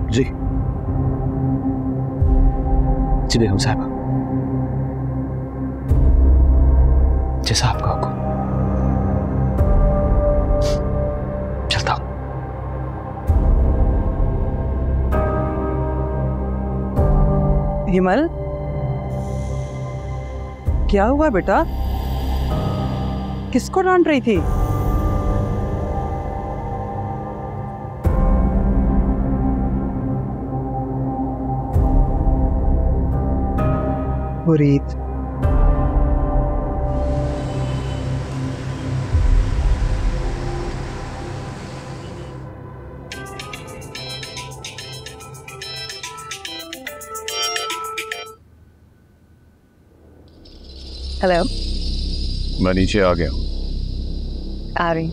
जी जी बेगम साहबा, जैसा आपका हुक्म। चलता हूं। हिमल, क्या हुआ बेटा? किसको डांट रही थी? मुरीद। हेलो। मैं नीचे आ गया। आ रही।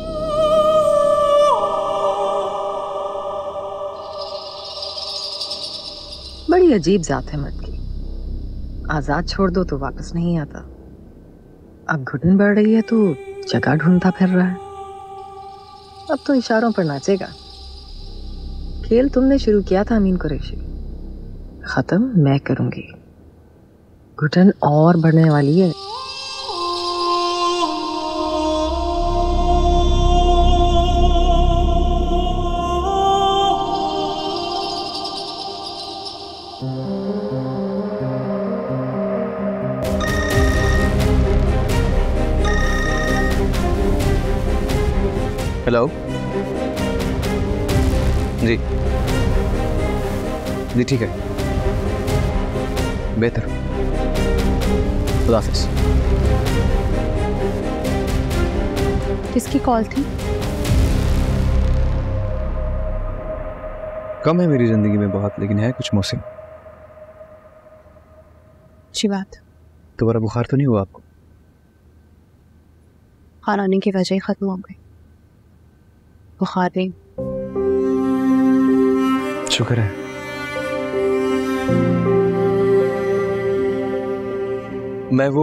बड़ी अजीब जात है मर्द की। आजाद छोड़ दो तो वापस नहीं आता। अब घुटन बढ़ रही है तो जगह ढूंढता फिर रहा है। अब तो इशारों पर नाचेगा। खेल तुमने शुरू किया था अमीन कुरैशी, खत्म मैं करूंगी। घुटन और बढ़ने वाली है। हेलो। जी जी ठीक है, बेहतर। खुदा हाफिज। किसकी कॉल थी? कम है मेरी जिंदगी में बहुत, लेकिन है कुछ मौसम। अच्छी बात। दोबारा बुखार तो नहीं हुआ आपको? खाना आने की वजह ही खत्म हो गई। बुखार नहीं। शुक्र है। मैं वो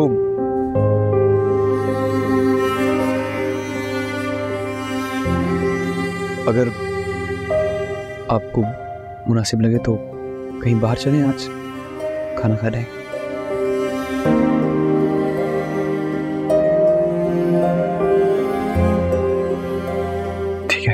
अगर आपको मुनासिब लगे तो कहीं बाहर चलें, आज खाना खा रहे हैं। ठीक है।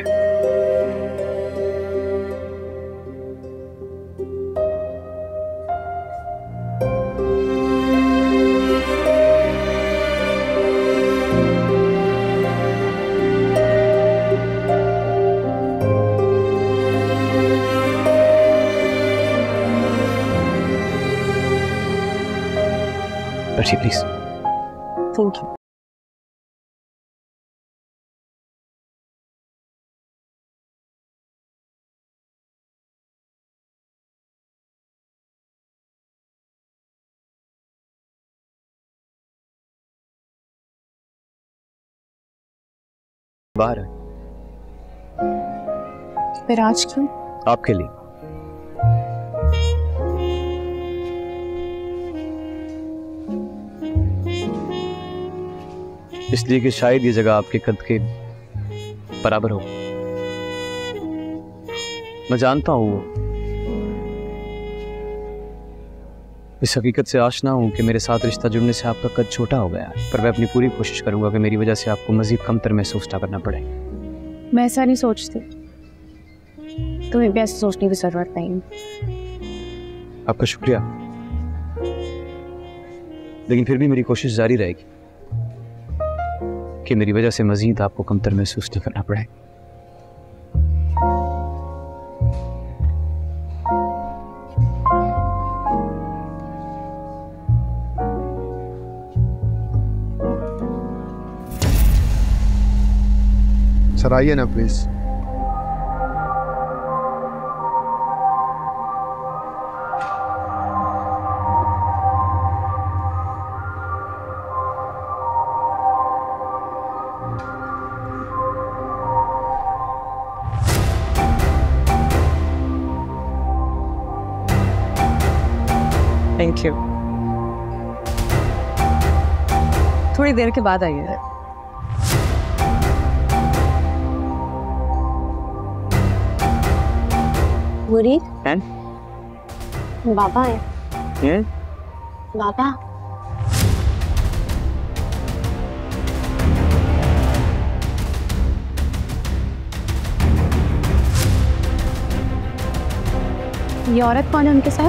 बैठिए प्लीज। Thank you. बाहर है। फिर आज क्यों? आपके लिए। इसलिए कि शायद ये जगह आपके कद के बराबर हो। मैं जानता हूं, इस हकीकत से आशना हूं कि मेरे साथ रिश्ता जुड़ने से आपका कद छोटा हो गया, पर मैं अपनी पूरी कोशिश करूंगा कि मेरी वजह से आपको मजीद कमतर महसूस ना करना पड़े। मैं ऐसा नहीं सोचती, तुम्हें भी ऐसा सोचने की जरूरत नहीं। आपका शुक्रिया, लेकिन फिर भी मेरी कोशिश जारी रहेगी कि मेरी वजह से मजीद आपको कमतर महसूस न करना पड़े। सर आइए ना प्लीज। Thank you. थोड़ी देर के बाद आइए। मुरीद हैं? बाबा है। हैं? बाबा ये औरत कौन है उनके साथ?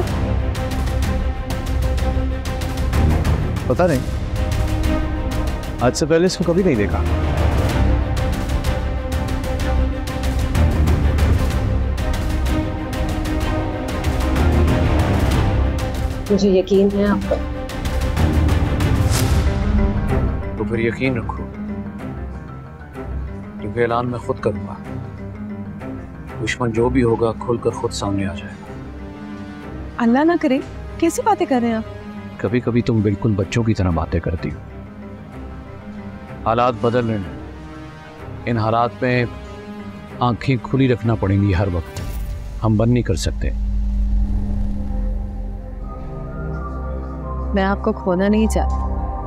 पता नहीं, आज से पहले इसको कभी नहीं देखा। मुझे यकीन है आप पर। तो फिर यकीन रखो, क्योंकि ऐलान मैं खुद करूंगा। दुश्मन जो भी होगा खुलकर खुद सामने आ जाएगा। अल्लाह ना करे, कैसी बातें कर रहे हैं आप? कभी कभी तुम बिल्कुल बच्चों की तरह बातें करती हो। हालात बदल रहे हैं, इन हालात में आंखें खुली रखना पड़ेंगी हर वक्त। हम बंद नहीं कर सकते। मैं आपको खोना नहीं चाहती।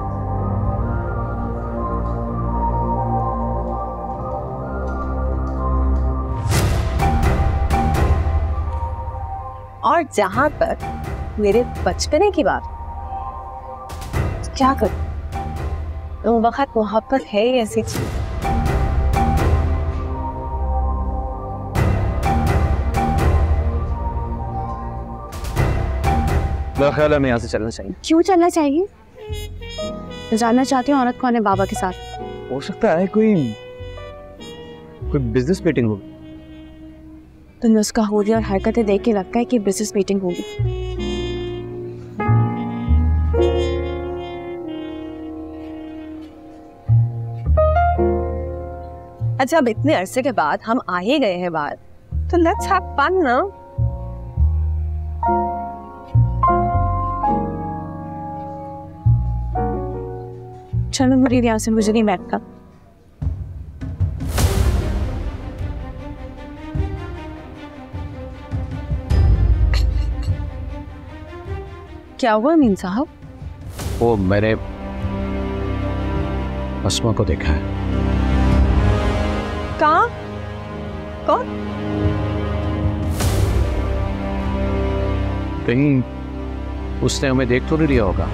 और जहां तक मेरे बचपने की बात, क्या करूं? तो वक्त मोहब्बत है ही ऐसी चीज। मेरा ख्याल है हमें यहाँ से चलना चाहिए। क्यों चलना चाहिए? मैं जानना चाहती हूँ औरत कौन है बाबा के साथ। हो सकता है कोई बिजनेस मीटिंग हो। तुम्हें उसका हुलिया और हरकतें देख के लगता है कि बिजनेस मीटिंग होगी। अच्छा, अब इतने अरसे के बाद हम आ ही गए हैं बाहर, तो लेट्स हैव फन ना। चलो मुरीद, यहाँ से मुझे नहीं बैठता। क्या हुआ अमीन साहब? वो मैंने अस्मा को देखा है। कहाँ? कौन? कहीं उसने हमें देख तो नहीं लिया होगा।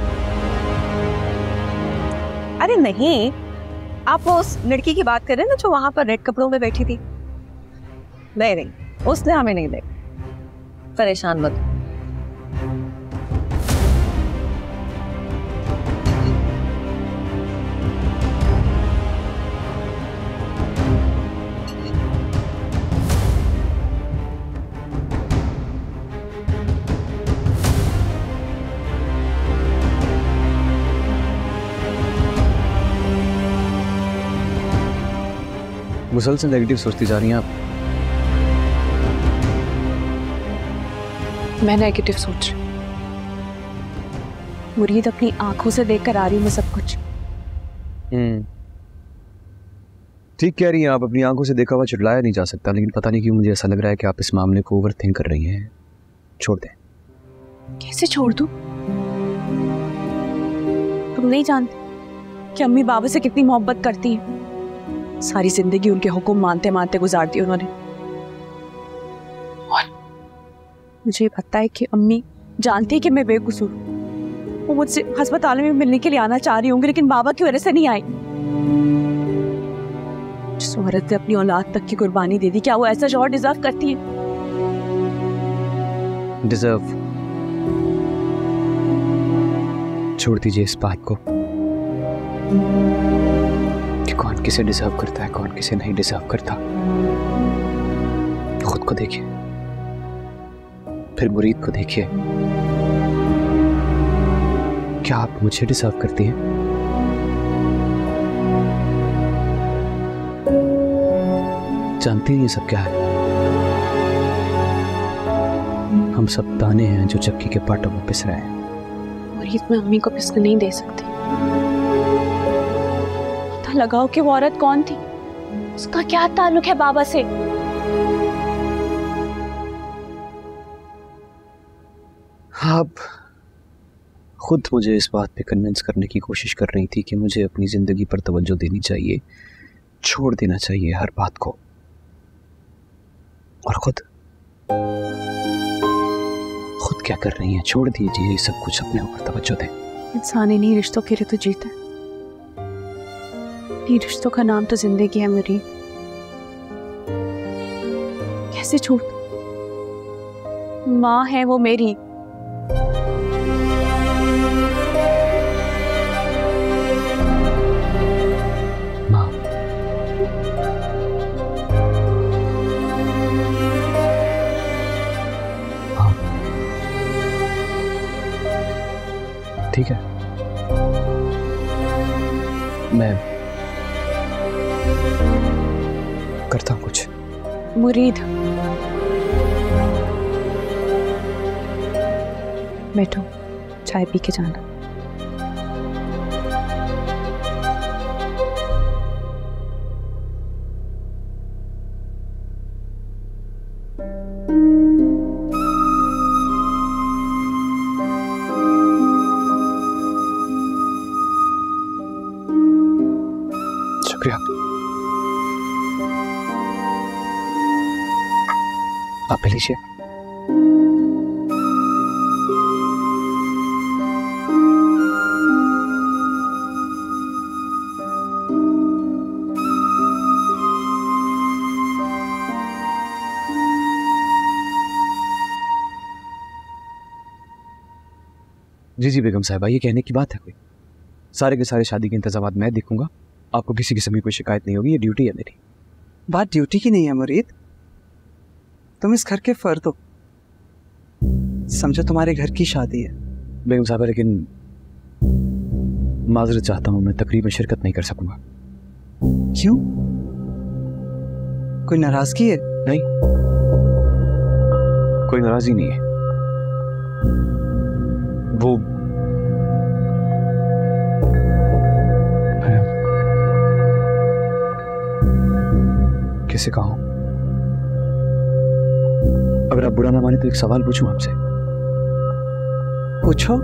अरे नहीं, आप वो उस लड़की की बात कर रहे हैं ना जो वहां पर रेड कपड़ों में बैठी थी? नहीं, उसने हमें नहीं देखा। परेशान मत। मुसलसल नेगेटिव सोचती जा रही हैं आप। मैं नेगेटिव सोच रही हूँ। मुरीद अपनी आंखों से देखकर आ रही हूँ मैं सब कुछ। ठीक कह रही हैं आप, अपनी आंखों से देखा हुआ चुटलाया नहीं जा सकता, लेकिन पता नहीं क्यों मुझे ऐसा लग रहा है कि आप इस मामले को ओवर थिंक कर रही हैं। छोड़ दें। कैसे छोड़ दूं? तुम नहीं जानते कि अम्मी बाबा से कितनी मोहब्बत करती हैं। सारी जिंदगी उनके हुक्म मानते मानते गुजार दी उन्होंने। और मुझे पता है कि अम्मी जानती है कि मैं बेकसूर हूँ। वो मुझसे अस्पताल में मिलने के लिए आना चाह रही होंगी, लेकिन बाबा की वजह से नहीं आई। जिस औरत ने अपनी औलाद तक की कुर्बानी दे दी, क्या वो ऐसा शौहर डिजर्व करती है? डिजर्व? छोड़ दीजिए इस बात को कि कौन किसे डिजर्व करता है, कौन किसे नहीं डिजर्व करता। खुद को देखिए, फिर मुरीद को देखिए। क्या आप मुझे डिजर्व करती हैं? जानती हैं ये सब क्या है? हम सब दाने हैं जो चक्की के पाटों में पिस रहे हैं। मुरीद, मैं अम्मी को पिसने नहीं दे सकती। पता लगाओ कि वो औरत कौन थी, उसका क्या ताल्लुक है बाबा से। आप खुद मुझे इस बात पे कन्विंस करने की कोशिश कर रही थी कि मुझे अपनी जिंदगी पर तवज्जो देनी चाहिए, छोड़ देना चाहिए हर बात को, और खुद क्या कर रही हैं? छोड़ दीजिए ये सब कुछ, अपने ऊपर तवज्जो दें। इंसान इन्हीं रिश्तों के लिए तो जीता है, इन्हीं रिश्तों का नाम तो जिंदगी है मेरी। कैसे छोड़? माँ है वो मेरी। माँ, हाँ ठीक है, मैं करता हूँ कुछ। मुरीद, बैठो, चाय पी के जाना। शुक्रिया। आप पी लीजिए। जी जी बेगम साहिबा, ये कहने की बात है कोई? सारे के सारे शादी के इंतजाम मैं देखूंगा, आपको किसी किस्म की कोई शिकायत नहीं होगी, ये ड्यूटी है मेरी। बात ड्यूटी की नहीं है मुरीद, तुम इस घर के फर्द हो, समझो तुम्हारे घर की शादी है। बेगम साहिबा लेकिन माजरत चाहता हूँ, मैं तकरीब में शिरकत नहीं कर सकूंगा। क्यों? कोई नाराजगी है? नहीं, कोई नाराजगी नहीं है। वो कैसे कहूं? अगर आप बुरा ना माने तो एक सवाल पूछूं आपसे? पूछो।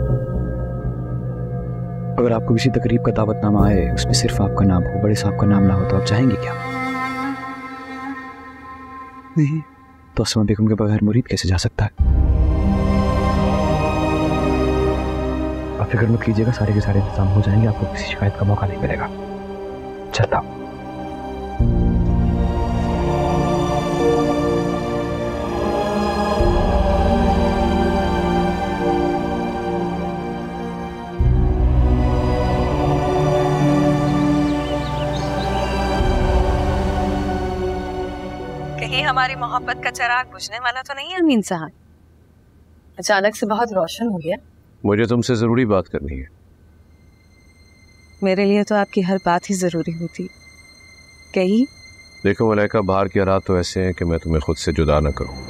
अगर आपको किसी तकरीब का दावतनामा आए, उसमें सिर्फ आपका नाम हो, बड़े साहब का नाम ना हो, तो आप चाहेंगे क्या? नहीं। तो असमा बेगम के बगैर मुरीद कैसे जा सकता है? आप फिक्र मत कीजिएगा, सारे के सारे इंतजाम हो जाएंगे, आपको किसी शिकायत का मौका नहीं मिलेगा। चलता हूं। कहीं हमारी मोहब्बत का चिराग बुझने वाला तो नहीं है अमीन साहब? अचानक से बहुत रोशन हो गया। मुझे तुमसे जरूरी बात करनी है। मेरे लिए तो आपकी हर बात ही जरूरी होती। कहीं देखो मलाइका, बाहर के हालात तो ऐसे हैं कि मैं तुम्हें खुद से जुदा न करूं,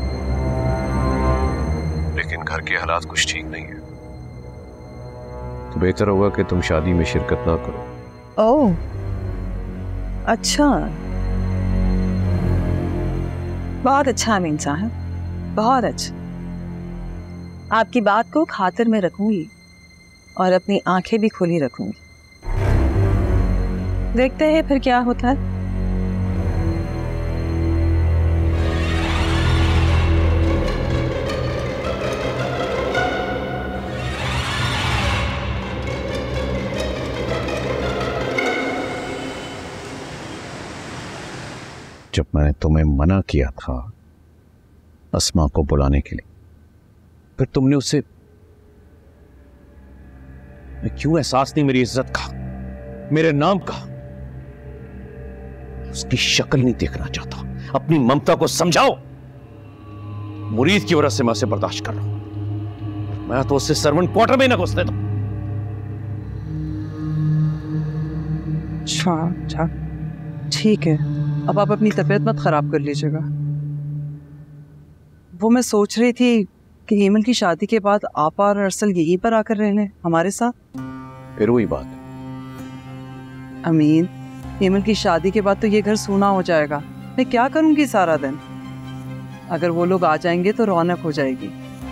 लेकिन घर के हालात कुछ ठीक नहीं है, तो बेहतर होगा कि तुम शादी में शिरकत ना करो। ओह अच्छा, बहुत अच्छा अमीन साहब, बहुत अच्छा। आपकी बात को खातिर में रखूंगी और अपनी आंखें भी खुली रखूंगी। देखते हैं फिर क्या होता है। जब मैंने तुम्हें मना किया था अस्मा को बुलाने के लिए, फिर तुमने उससे क्यों एहसास नहीं मेरी इज्जत का, मेरे नाम का? उसकी शक्ल नहीं देखना चाहता, अपनी ममता को समझाओ। मुरीद की वजह से मैं उसे बर्दाश्त कर रहा हूं, मैं तो उससे सर्वेंट क्वार्टर में न घुसने दूं। अच्छा ठीक है, अब आप अपनी तबीयत मत खराब कर लीजिएगा। वो मैं सोच रही थी कि हेमल की शादी के बाद आप और अरसल यहीं पर आकर रहने हमारे साथ। फिर वही बात, अमीन, हेमल की शादी के बाद तो ये घर सूना हो जाएगा। मैं क्या करूंगी सारा दिन? अगर वो लोग आ जाएंगे तो रौनक हो जाएगी।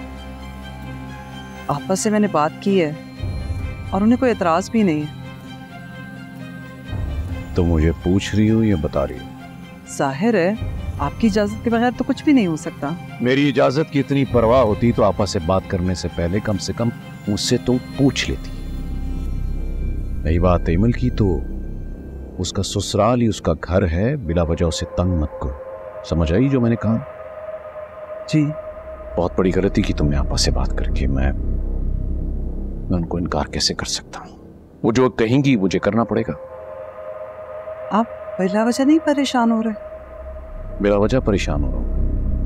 आपस से मैंने बात की है और उन्हें कोई एतराज भी नहीं है। तो मुझे पूछ रही हो या बता रही हो? जाहिर है आपकी इजाजत के बगैर तो कुछ भी नहीं हो सकता। मेरी इजाजत की इतनी परवाह होती तो आपा से बात करने से पहले कम से कम मुझसे तो पूछ लेती। नहीं बात एमल की तो उसका ससुराल ही उसका घर है, बिला वजह उसे तंग मत करो। समझ आई जो मैंने कहा? जी बहुत बड़ी गलती की तुमने आपा से बात करके। मैं उनको इनकार कैसे कर सकता हूं? वो जो कहेंगी मुझे करना पड़ेगा। आप बिला वजह नहीं परेशान हो रहे? बिला वजह परेशान हो रहा हूं।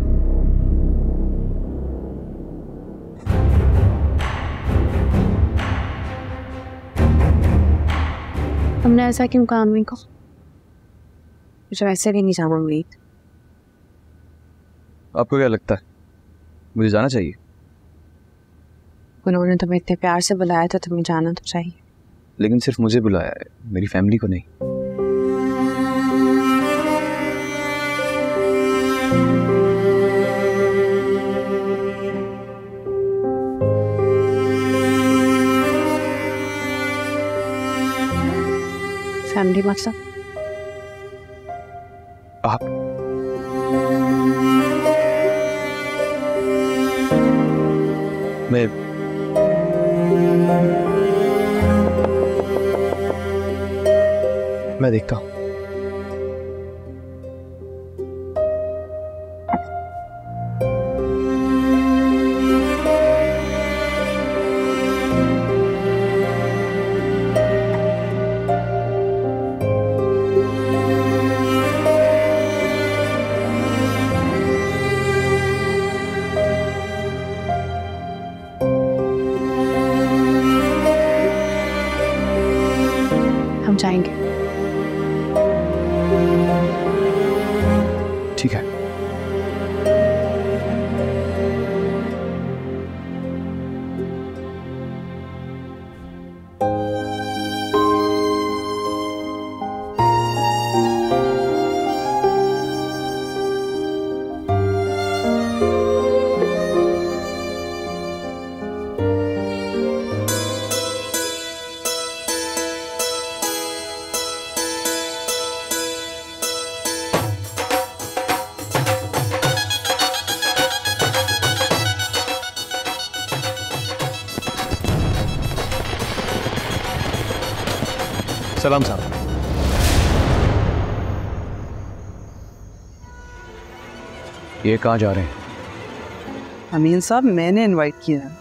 हमने ऐसा क्यों कहा अम्मी को? मुझे वैसे भी नहीं जाना उम्मीद। आपको क्या लगता है मुझे जाना चाहिए? उन्होंने तुम्हें इतने प्यार से बुलाया था, तुम्हें जाना तो चाहिए। लेकिन सिर्फ मुझे बुलाया है, मेरी फैमिली को नहीं। फैमिली मतलब आप मैं देखता हूं। हम जाएंगे। ठीक है। सलाम साहब। ये कहाँ जा रहे हैं? अमीन साहब मैंने इनवाइट किया है।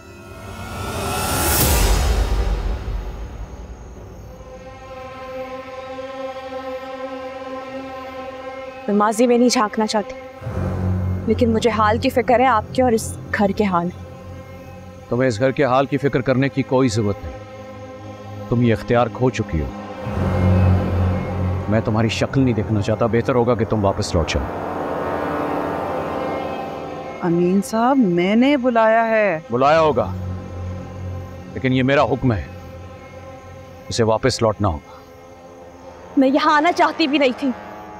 मैं माजी में नहीं झांकना चाहती, लेकिन मुझे हाल की फिक्र है, आपके और इस घर के हाल। तुम्हें इस घर के हाल की फिक्र करने की कोई जरूरत नहीं। तुम ये इख्तियार खो चुकी हो। मैं तुम्हारी शक्ल नहीं देखना चाहता। बेहतर होगा कि तुम वापस लौट जाओ। अमीन साहब मैंने बुलाया है। बुलाया होगा, लेकिन ये मेरा हुक्म है, उसे वापस लौटना होगा। मैं यहाँ आना चाहती भी नहीं थी,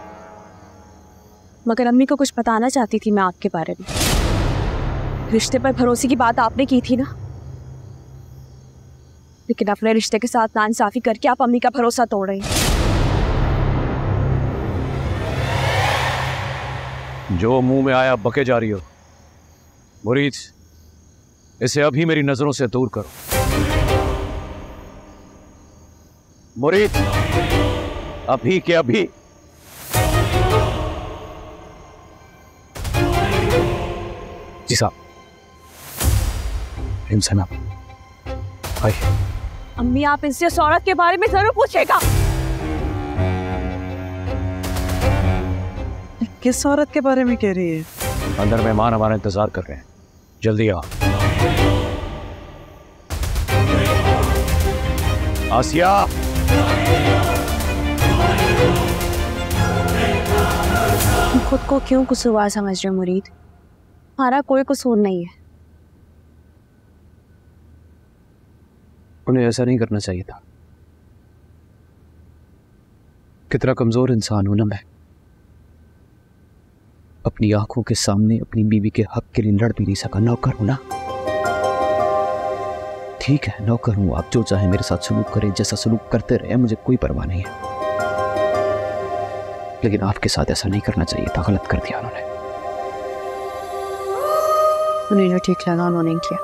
मगर अम्मी को कुछ बताना चाहती थी मैं आपके बारे में। रिश्ते पर भरोसे की बात आपने की थी ना, लेकिन अपने रिश्ते के साथ नाइंसाफी करके आप अम्मी का भरोसा तोड़ रहे हैं। जो मुंह में आया बके जा रही हो। मुरीद, इसे अभी मेरी नजरों से दूर करो। मुरीद, अभी के अभी। जी साहब। हिमसन आप आइए। अम्मी आप इनसे उस औरत के बारे में जरूर पूछेगा। किस औरत के बारे में कह रही है? अंदर मेहमान हमारा इंतजार कर रहे हैं, जल्दी आओ। आसिया, खुद को क्यों कसूरवार समझ रहे हो मुरीद? हमारा कोई कसूर नहीं है। उन्हें ऐसा नहीं करना चाहिए था। कितना कमजोर इंसान हूं ना मैं। अपनी आंखों के सामने अपनी बीवी के हक के लिए लड़ भी नहीं सका। नौकर हूं ना। ठीक है, नौकर हूं। आप जो चाहे मेरे साथ सलूक करें, जैसा सलूक करते रहे, मुझे कोई परवाह नहीं है। लेकिन आपके साथ ऐसा नहीं करना चाहिए था, गलत कर दिया उन्होंने। उन्हें जो ठीक लगा उन्होंने किया,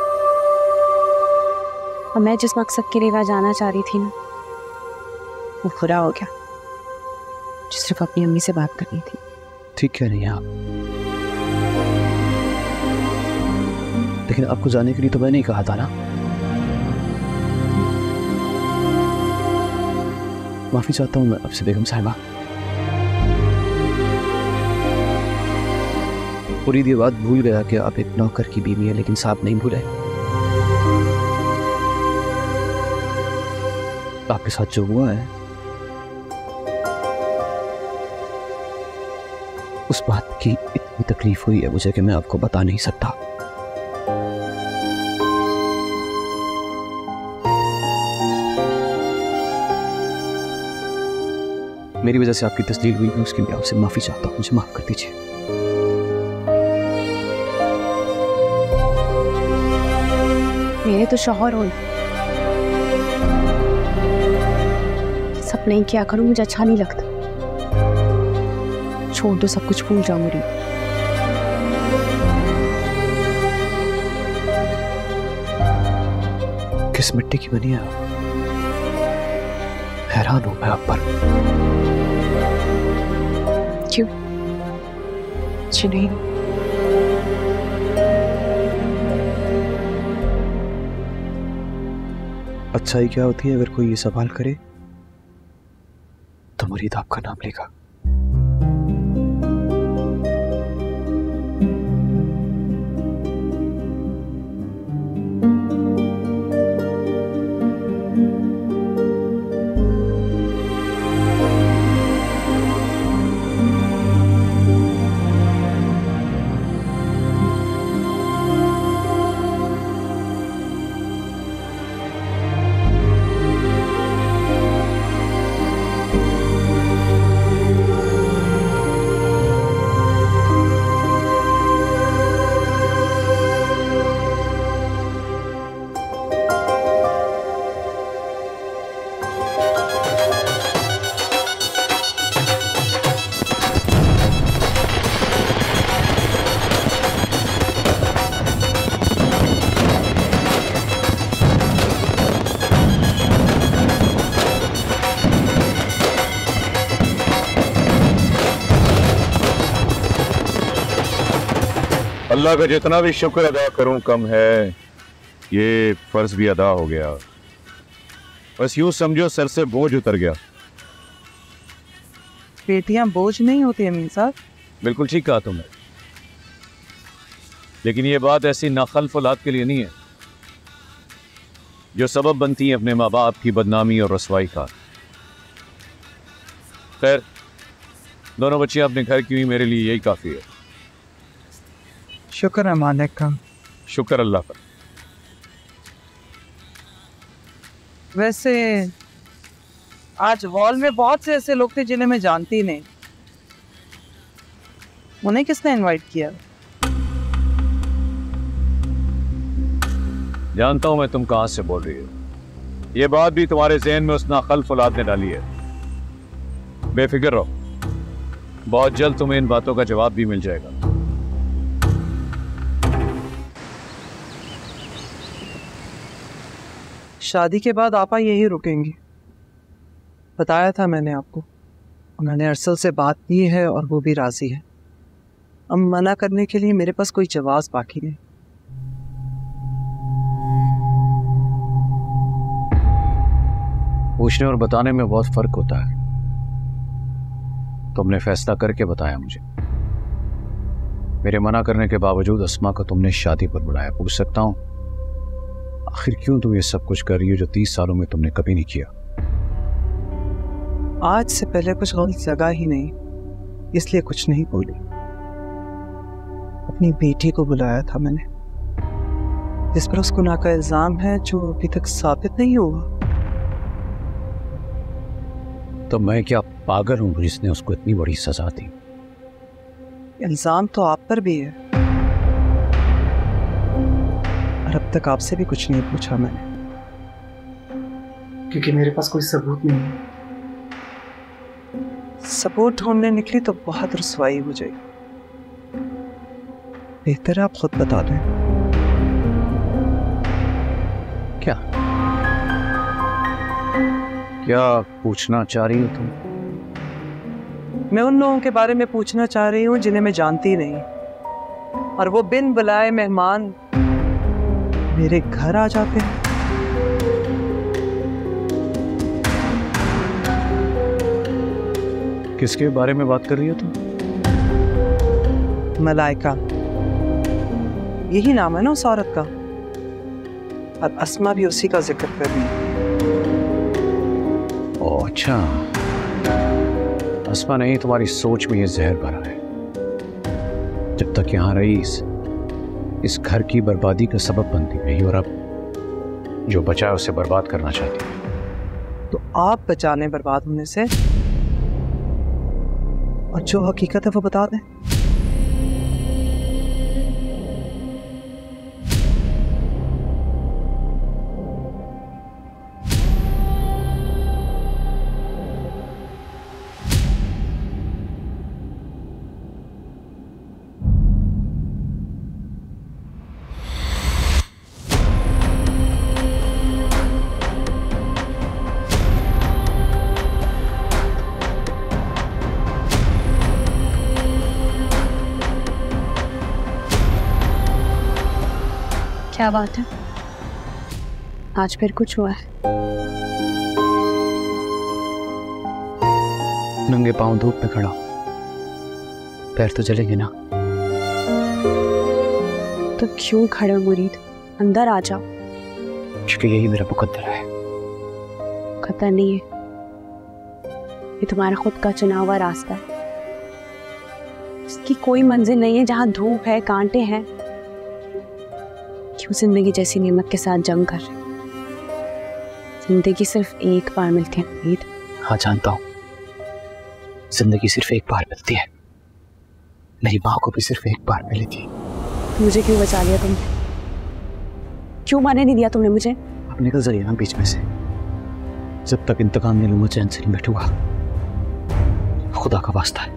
और मैं जिस मकसद के लिए वहां जाना चाह रही थी ना, वो पूरा हो गया। जो सिर्फ अपनी अम्मी से बात करनी थी। ठीक कह रही हैं आप, लेकिन आपको जाने के लिए तो मैंने ही कहा था ना। माफी चाहता हूं मैं आपसे बेगम साहिबा। पूरी ये बात भूल गया कि आप एक नौकर की बीवी है, लेकिन साहब नहीं भूले। आपके साथ जो हुआ है उस बात की इतनी तकलीफ हुई है मुझे कि मैं आपको बता नहीं सकता। मेरी वजह से आपकी तस्लील हुई, मैं उसके लिए आपसे माफी चाहता हूं, मुझे माफ कर दीजिए। मेरे तो शौहर हो, सब नहीं किया करूं, मुझे अच्छा नहीं लगता। छोड़ दो, सब कुछ भूल जाओ मेरी। किस मिट्टी की बनी है आप? हैरान हूं मैं आप पर। क्यों? जी नहीं। अच्छाई क्या होती है? अगर कोई ये सवाल करे तो मुरीद आपका नाम लेगा। अल्लाह का जितना भी शुक्र अदा करूं कम है। ये फर्ज भी अदा हो गया, बस यूं समझो सर से बोझ उतर गया। बेटियां बोझ नहीं होती अमीन साहब। बिल्कुल ठीक कहा तुमने, लेकिन ये बात ऐसी नाखल्फ औलाद के लिए नहीं है जो सबब बनती है अपने माँ बाप की बदनामी और रसवाई का। खैर, दोनों बच्चियां अपने घर की हुई, मेरे लिए यही काफी है। शुक्र है मालिक का। शुक्र अल्लाह का। वैसे आज हॉल में बहुत से ऐसे लोग थे जिन्हें मैं जानती नहीं, उन्हें किसने इनवाइट किया? जानता हूं मैं तुम कहां से बोल रही हो। ये बात भी तुम्हारे ज़हन में उस नाखल्फ औलाद ने डाली है। बेफिक्र रहो, बहुत जल्द तुम्हें इन बातों का जवाब भी मिल जाएगा। शादी के बाद आपा यही रुकेंगी, बताया था मैंने आपको। मैंने अरसल से बात की है और वो भी राजी है। अब मना करने के लिए मेरे पास कोई जवाब बाकी नहीं। पूछने और बताने में बहुत फर्क होता है। तुमने फैसला करके बताया मुझे। मेरे मना करने के बावजूद अस्मा को तुमने शादी पर बुलाया। पूछ सकता हूं आखिर क्यों तुम ये सब कुछ कर रही हो जो 30 सालों में तुमने कभी नहीं किया? आज से पहले कुछ गलत लगा ही नहीं, इसलिए कुछ नहीं बोली। अपनी बेटी को बुलाया था मैंने, जिस पर उस गुनाह का इल्जाम है जो अभी तक साबित नहीं हुआ। तो मैं क्या पागल हूं जिसने उसको इतनी बड़ी सजा दी? इल्जाम तो आप पर भी है, और अब तक आपसे भी कुछ नहीं पूछा मैंने, क्योंकि मेरे पास कोई सबूत नहीं है। सपोर्ट ढूंढने निकली तो बहुत रुसवाई हो जाएगी। बेहतर है आप खुद बता दें। क्या क्या पूछना चाह रही हो तुम? मैं उन लोगों के बारे में पूछना चाह रही हूँ जिन्हें मैं जानती नहीं, और वो बिन बुलाए मेहमान मेरे घर आ जाते हैं। किसके बारे में बात कर रही हो तुम? मलाइका, यही नाम है ना उस औरत का, और अस्मा भी उसी का जिक्र कर रही है। ओह अच्छा, अस्मा नहीं, तुम्हारी सोच में ये जहर भरा है। जब तक यहाँ रही इस घर की बर्बादी का सबब बनती रही, और अब जो बचा है उसे बर्बाद करना चाहती है। तो आप बचाने बर्बाद होने से, और जो हकीकत है वो बता दें। क्या बात है, आज फिर कुछ हुआ है? नंगे पांव धूप में खड़ा, पैर तो जलेंगे ना। तो क्यों खड़े हो मुरीद, अंदर आ जाओ। क्योंकि यही मेरा मुकद्दर है। खतर नहीं है, ये तुम्हारा खुद का चुना हुआ रास्ता है। इसकी कोई मंजिल नहीं है जहां धूप है, कांटे हैं। क्यों जिंदगी जैसी नेमत के साथ जंग कर रहे? जिंदगी सिर्फ एक बार मिलती है मुरीद। हाँ जानता हूँ, जिंदगी सिर्फ एक बार मिलती है। मेरी माँ को भी सिर्फ एक बार मिली थी। मुझे क्यों बचा लिया तुमने? क्यों मारने नहीं दिया तुमने मुझे? अब निकल जाइए ना बीच में से। जब तक इंतकाम नहीं लूंगा चैन से नहीं बैठूंगा, खुदा का वास्ता है।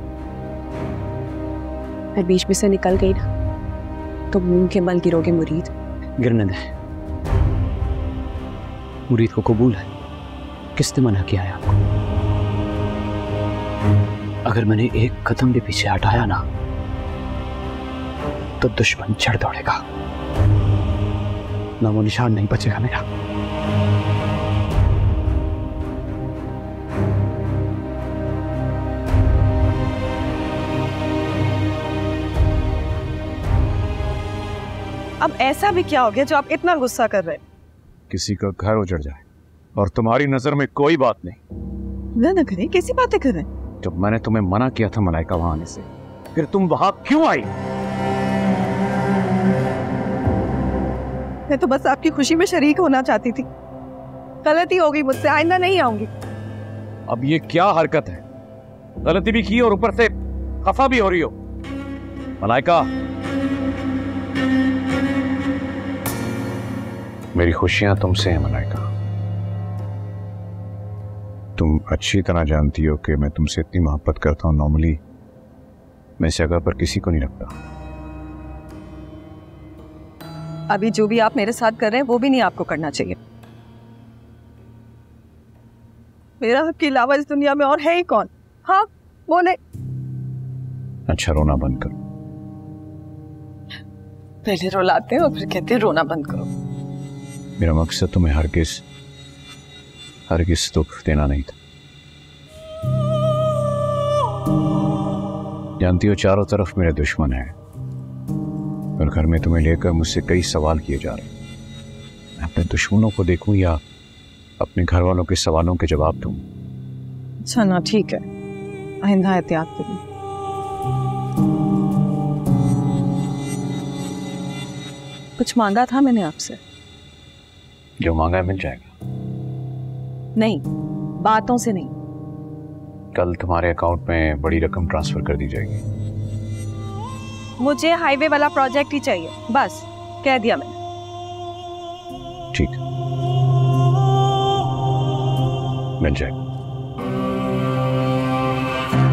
मैं बीच में से निकल गई ना तो मुंह के बल गिरोगे मुरीद। गिरने दे, मुरीद को कबूल है। किसने मना किया है आपको? अगर मैंने एक कदम भी पीछे हटाया ना तो दुश्मन चढ़ दौड़ेगा, ना वो निशान नहीं बचेगा मेरा। अब ऐसा भी क्या हो गया जो आप इतना गुस्सा कर रहे हैं? किसी का घर उजड़ जाए और तुम्हारी नजर में कोई बात नहीं। ना करें, कैसी बातें कर रहे हैं? जब मैंने तुम्हें मना किया था मलाइका वहां आने से, फिर तुम वहां क्यों आई? मैं तो बस आपकी खुशी में शरीक होना चाहती थी। गलती हो गई मुझसे, आइंदा नहीं आऊंगी। अब ये क्या हरकत है? गलती भी की और ऊपर से खफा भी हो रही हो। मलाइका, मेरी खुशियां तुमसे हैं मलाइका। तुम अच्छी तरह जानती हो कि मैं तुमसे इतनी मोहब्बत करता हूं। नॉर्मली मैं इस जगह पर किसी को नहीं रखता। अभी जो भी आप मेरे साथ कर रहे हैं वो भी नहीं आपको करना चाहिए। मेरा आपके अलावा इस दुनिया में और है ही कौन? हाँ, वो नहीं। अच्छा, रोना बंद करो। पहले रुलाते हैं और फिर कहते हैं रोना बंद करो। मेरा मकसद तुम्हें हरगिज़ दुख देना नहीं था। जानती हो, चारों तरफ मेरे दुश्मन हैं, और घर में तुम्हें लेकर मुझसे कई सवाल किए जा रहे हैं। मैं अपने दुश्मनों को देखूं या अपने घर वालों के सवालों के जवाब दूं? अच्छा ना, ठीक है, आइंदा एहतियात करें। कुछ मांगा था मैंने आपसे। जो मांगा है मिल जाएगा। नहीं, बातों से नहीं। कल तुम्हारे अकाउंट में बड़ी रकम ट्रांसफर कर दी जाएगी। मुझे हाईवे वाला प्रोजेक्ट ही चाहिए, बस कह दिया मैंने। ठीक, मिल जाएगा।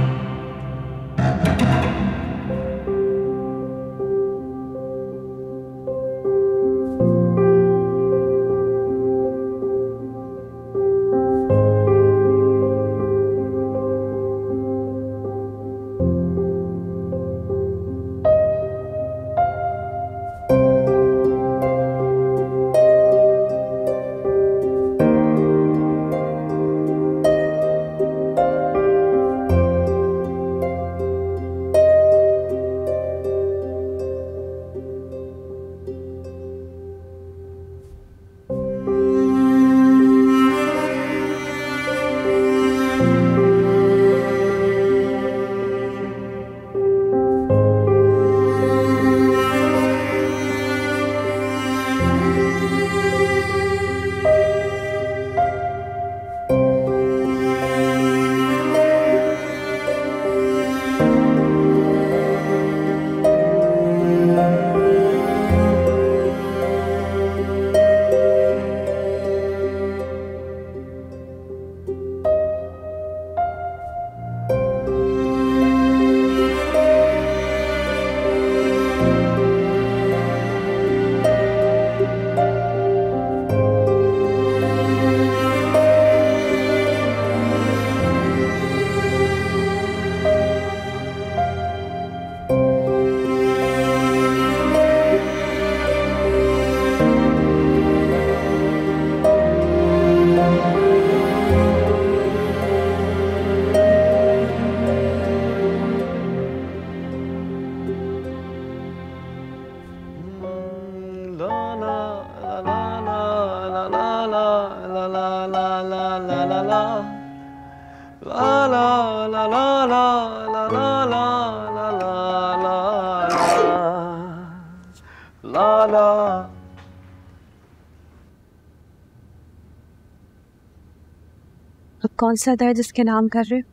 अब कौन सा दर्द इसके नाम कर रहे हो?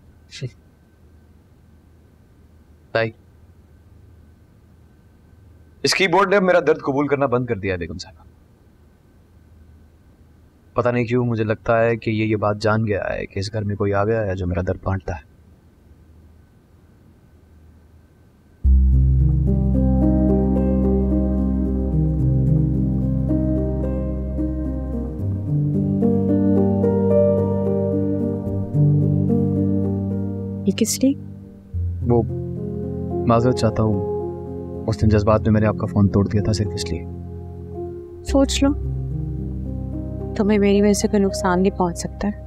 इस कीबोर्ड ने मेरा दर्द कबूल करना बंद कर दिया है बेगम साहब। पता नहीं क्यों मुझे लगता है कि ये बात जान गया है कि इस घर में कोई आ गया है जो मेरा दर्द बांटता है। ये किस लिए? वो माजरत चाहता हूँ, उस दिन जज्बात में मैंने आपका फोन तोड़ दिया था सिर्फ इसलिए। सोच लो, तुम्हें मेरी वजह से कोई नुकसान नहीं पहुंच सकता है।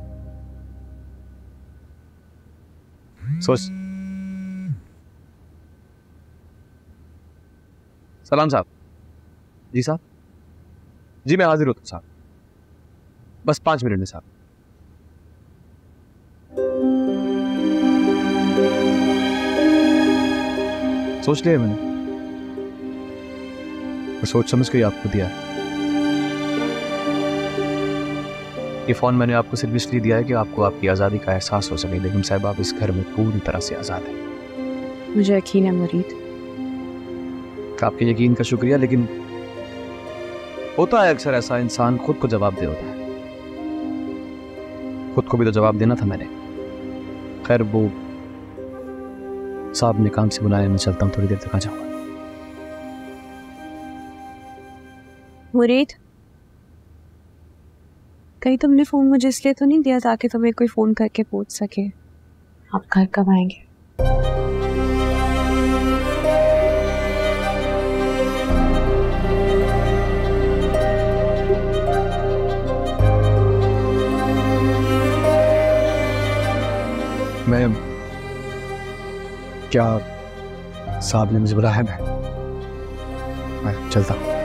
सोच। सलाम साहब। जी साहब। जी मैं हाजिर होता हूँ साहब, बस 5 मिनट में साहब। सोच लिया मैंने, सोच समझ के आपको दिया है। ये फोन मैंने आपको सिर्फ इसलिए दिया है कि आपको आपकी आज़ादी का एहसास हो सके। बेगम साहब आप इस घर में पूरी तरह से आज़ाद हैं। मुझे यकीन है मुरीद। आपके यकीन का शुक्रिया, लेकिन होता है अक्सर ऐसा, इंसान खुद को जवाब दे होता है। खुद को भी तो जवाब देना था मैंने। खैर वो साहब ने काम से बुलाया, मैं चलता हूँ, थोड़ी देर तक आ जाऊंगा। मुरीद, कहीं तुमने फोन मुझे इसलिए तो नहीं दिया ताकि तुम्हें कोई फोन करके पूछ सके आप घर कब आएंगे? मैं क्या साहब ने मुझे बुलाया है? मैं चलता हूँ।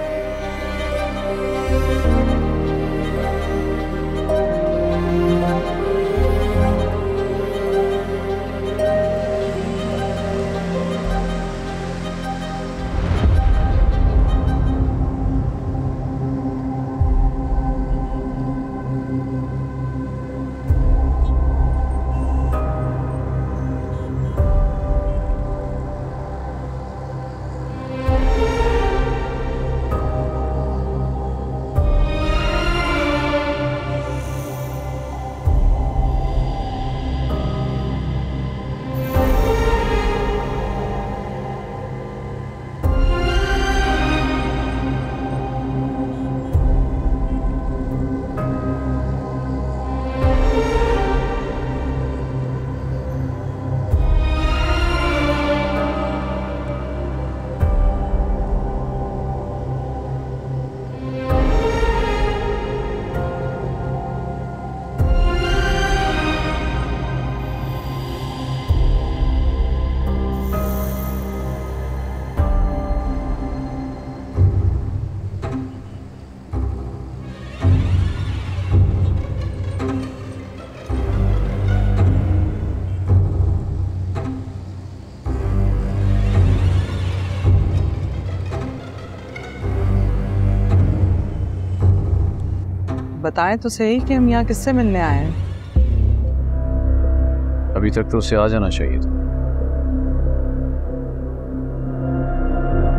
बताएं तो सही कि हम यहाँ किससे मिलने आए हैं। अभी तक तो उसे आ जाना चाहिए था।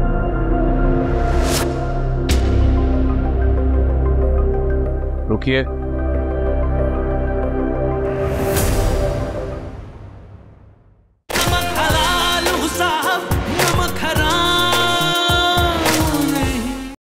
रुकिए।